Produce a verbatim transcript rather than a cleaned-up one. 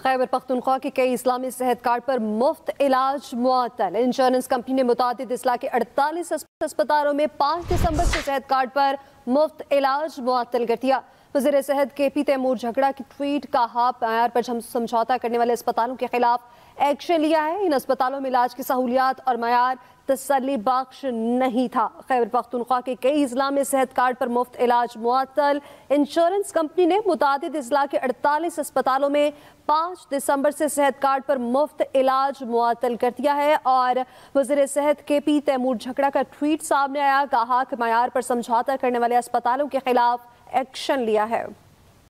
खैबर पख्तूनख्वा के कई इस्लामी सेहत कार्ड पर मुफ्त इलाज मुअत्तल। इंश्योरेंस कंपनी ने मुतादिद अजला के अड़तालीस अस्पतालों में पाँच दिसंबर से सेहत कार्ड पर मुफ्त इलाज मुअत्तल कर दिया। वज़ीर सेहत के पी तैमूर झगड़ा की ट्वीट का हाफ मैयार पर समझौता करने वाले अस्पतालों के खिलाफ एक्शन लिया है। इन अस्पतालों में इलाज की सहूलियात और मैयार तसल्ली बख्श नहीं था। खैबर पख्तूनख्वा के कई अजला में सेहत कार्ड पर मुफ्त इलाज मुअत्तल। इंश्योरेंस कंपनी ने मुतादिद अजला के अड़तालीस अस्पतालों में पाँच दिसंबर से सेहत कार्ड पर मुफ्त इलाज मुअत्तल कर दिया है और वज़ीर सेहत के पी तैमूर झगड़ा का ट्वीट सामने आया। कहा कि मैयार पर समझौता करने वाले अस्पतालों के खिलाफ एक्शन लिया है।